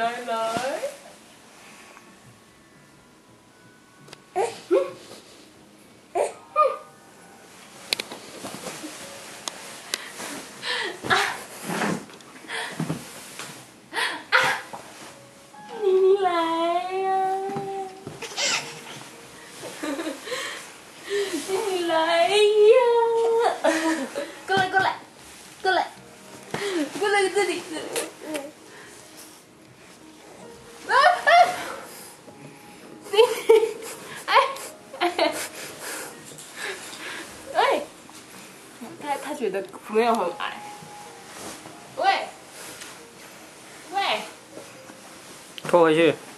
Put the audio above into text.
来。你来呀！你来呀！过来这里。他觉得没有很矮。喂， 拖回去。